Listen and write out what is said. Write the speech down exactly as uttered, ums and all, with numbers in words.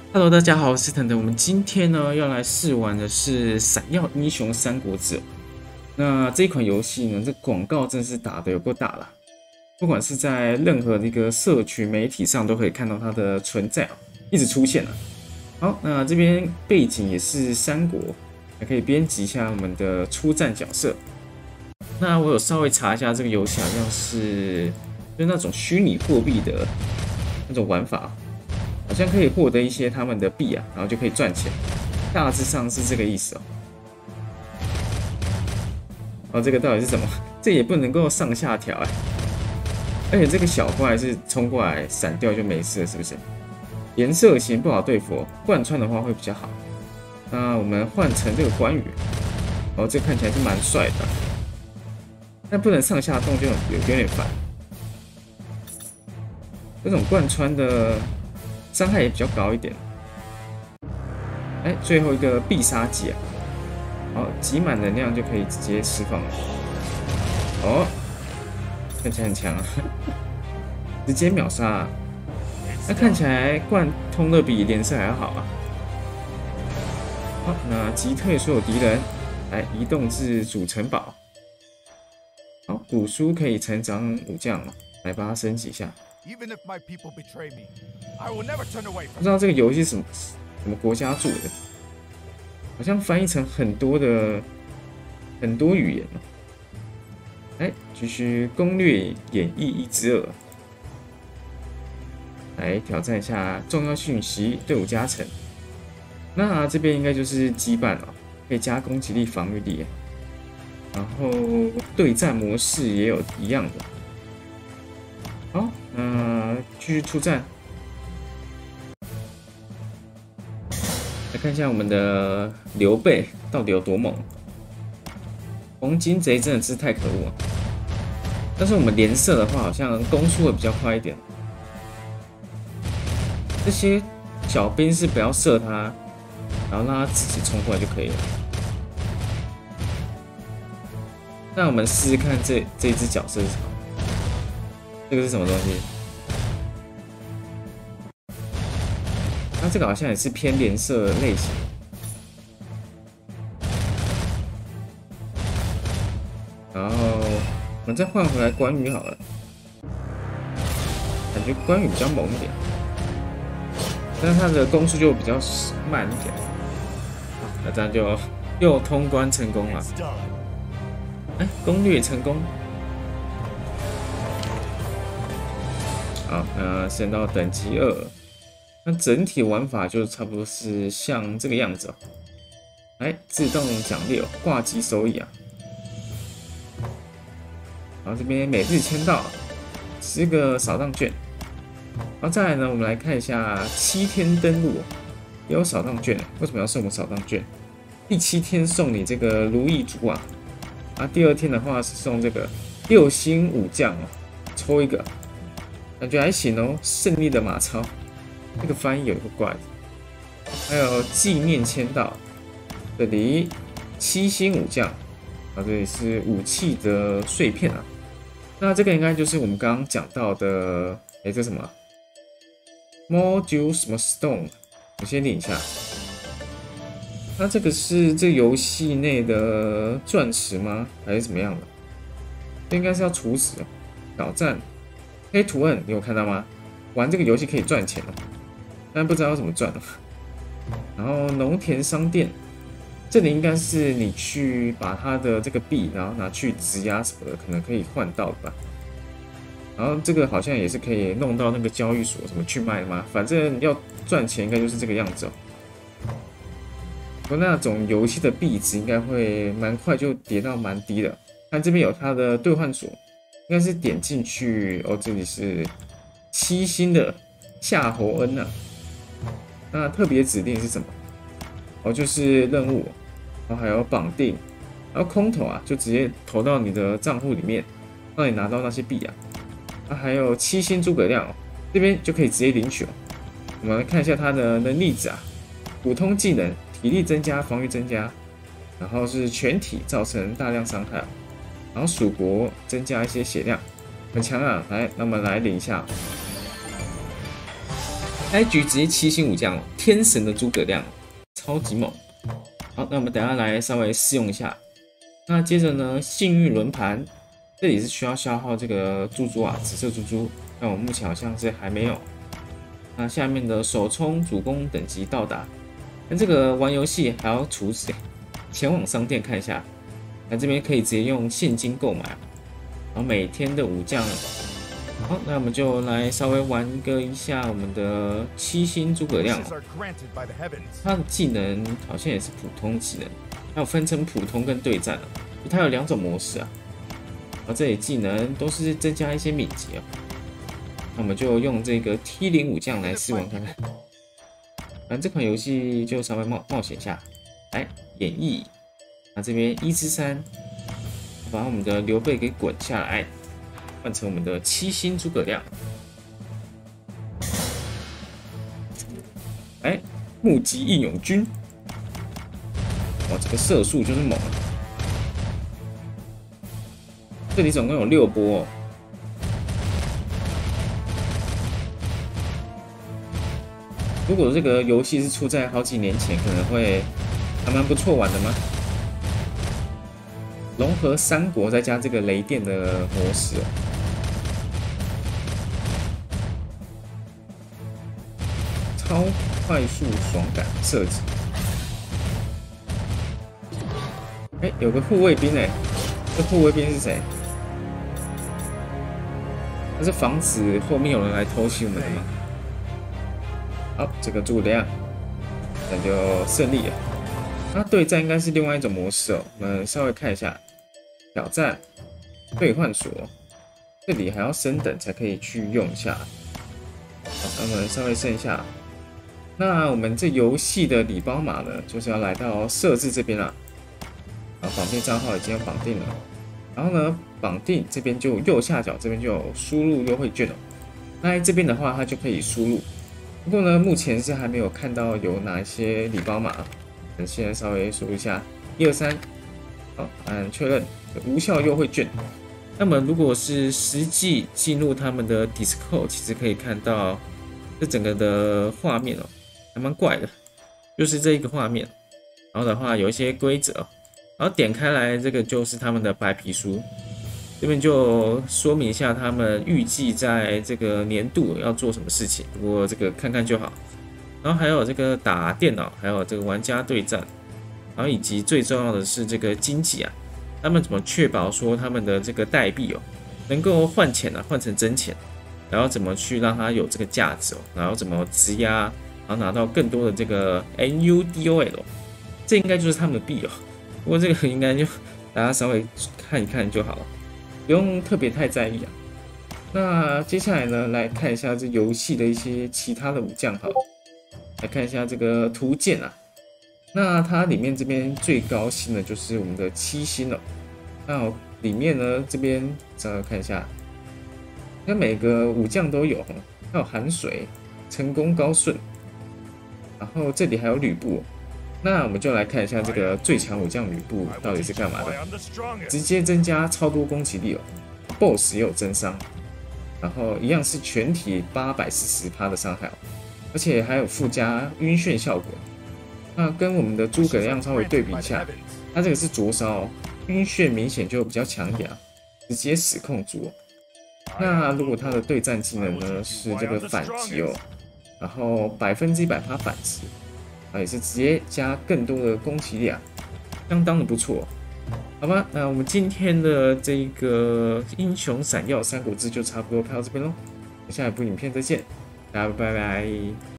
Hello，大家好，我是腾腾。我们今天呢要来试玩的是《闪耀英雄三国志》。那这一款游戏呢，这广告真是打得有够大了，不管是在任何的一个社群媒体上都可以看到它的存在啊，一直出现啊。好，那这边背景也是三国，还可以编辑一下我们的出战角色。那我有稍微查一下这个游戏，好像是就那种虚拟货币的那种玩法。好像可以获得一些他们的币啊，然后就可以赚钱，大致上是这个意思哦。哦，这个到底是什么？这也不能够上下调哎，而且这个小怪是冲过来闪掉就没事了，是不是？颜色型不好对付，贯穿的话会比较好。那我们换成这个关羽，哦，这看起来是蛮帅的，但不能上下动就有有点烦。这种贯穿的伤害也比较高一点。哎，最后一个必杀技啊，好，集满能量就可以直接释放了。哦，看起来很强啊，直接秒杀啊。那看起来贯通的比连胜还要好啊。好，那击退所有敌人，来移动至主城堡。好，古书可以成长武将，来把它升级一下。不知道这个游戏是什么什么国家做的，好像翻译成很多的很多语言哦。来，继续攻略演绎一之二，来挑战一下重要讯息，队伍加成。那这边应该就是羁绊哦，可以加攻击力、防御力，然后对战模式也有一样的。好，那继续出战。来看一下我们的刘备到底有多猛。黄金贼真的是太可恶了。但是我们连射的话，好像攻速会比较快一点。这些小兵是不要射他，然后让他自己冲过来就可以了。那我们试试看这这一只角色是什么？这个是什么东西？那这个好像也是偏连射类型。然后我们再换回来关羽好了，感觉关羽比较猛一点，但是他的攻速就比较慢一点。好，那这样就又通关成功了。哎，攻略成功。好，那升到等级二，那整体玩法就差不多是像这个样子哦。来，自动奖励哦，挂机收益啊。然后这边每日签到十个扫荡券。然后再来呢，我们来看一下七天登录，也有扫荡券，为什么要送我们扫荡券？第七天送你这个如意珠啊，啊，第二天的话是送这个六星武将哦，抽一个。感觉还行哦，胜利的马超，这个翻译有一个怪的。还有纪念签到，这里七星武将，啊，这里是武器的碎片啊。那这个应该就是我们刚刚讲到的，哎、欸，这什么 ？Module 什么 Stone？ 我先领一下。那这个是这游戏内的钻石吗？还是怎么样的？这应该是要处死挑战。黑图案你有看到吗？玩这个游戏可以赚钱哦，但不知道要怎么赚。然后农田商店，这里应该是你去把它的这个币，然后拿去质押什么的，可能可以换到吧。然后这个好像也是可以弄到那个交易所什么去卖的嘛，反正要赚钱应该就是这个样子哦。不过那种游戏的币值应该会蛮快就跌到蛮低的。看这边有它的兑换所。应该是点进去哦，这里是七星的夏侯恩啊。那特别指令是什么？哦，就是任务，然后还有绑定，然后空投啊，就直接投到你的账户里面，让你拿到那些币啊。啊，还有七星诸葛亮哦，这边就可以直接领取哦。我们来看一下它的能力值啊，普通技能，体力增加，防御增加，然后是全体造成大量伤害啊。然后蜀国增加一些血量，很强啊！来，那我们来领一下。 开局直接七星武将哦，天神的诸葛亮，超级猛。好，那我们等一下来稍微试用一下。那接着呢，幸运轮盘，这里是需要消耗这个猪猪啊，紫色猪猪。那我目前好像是还没有。那下面的手冲主攻等级到达，那这个玩游戏还要储值，前往商店看一下。那这边可以直接用现金购买，然后每天的武将。好，那我们就来稍微玩个一下我们的七星诸葛亮、哦，他的技能好像也是普通技能，还有分成普通跟对战、哦、它有两种模式啊。然后这里技能都是增加一些敏捷哦。那我们就用这个 T 零武将来试玩看看。反正这款游戏就稍微冒冒险一下，来演绎。那这边一之三，把我们的刘备给滚下来。换成我们的七星诸葛亮，哎，目击义勇军，哇，这个射速就是猛。这里总共有六波、哦，如果这个游戏是出在好几年前，可能会还蛮不错玩的吗？融合三国再加这个雷电的模式、哦。超快速爽感设计，哎、欸，有个护卫兵哎、欸，这护卫兵是谁？他是防止后面有人来偷袭我们的吗？好，这个诸葛亮，那就胜利了。那对战应该是另外一种模式哦，我们稍微看一下挑战兑换所，这里还要升等才可以去用一下。好，那我们稍微升一下。那我们这游戏的礼包码呢，就是要来到设置这边了。啊，绑定账号已经绑定了。然后呢，绑定这边就右下角这边就有输入优惠券了。那这边的话，它就可以输入。不过呢，目前是还没有看到有哪一些礼包码。我现在稍微输一下，一二三，好，按确认，无效优惠券。那么如果是实际进入他们的 Discord， 其实可以看到这整个的画面哦。还蛮怪的，就是这一个画面，然后的话有一些规则，然后点开来，这个就是他们的白皮书，这边就说明一下他们预计在这个年度要做什么事情，不过这个看看就好。然后还有这个打电脑，还有这个玩家对战，然后以及最重要的是这个经济啊，他们怎么确保说他们的这个代币哦能够换钱啊，换成真钱，然后怎么去让它有这个价值哦，然后怎么质押。然后拿到更多的这个 N U D O L， 这应该就是他们的币哦。不过这个应该就大家稍微看一看就好了，不用特别太在意啊。那接下来呢，来看一下这游戏的一些其他的武将好了，来看一下这个图鉴啊。那它里面这边最高星的就是我们的七星了。那里面呢这边稍微看一下，那每个武将都有，还有寒水、成功高顺。然后这里还有吕布，那我们就来看一下这个最强武将吕布到底是干嘛的。直接增加超多攻击力哦 ，B O S S 也有增伤，然后一样是全体八百四十趴的伤害哦，而且还有附加晕眩效果。那跟我们的诸葛亮稍微对比一下，它这个是灼烧，晕眩明显就比较强一点啊，直接死控住。那如果它的对战技能呢是这个反击哦。然后百分之一百趴反击，啊也是直接加更多的攻击力啊，相当的不错，好吧？那我们今天的这个英雄闪耀三国志就差不多看到这边喽，下一部影片再见，大家拜拜。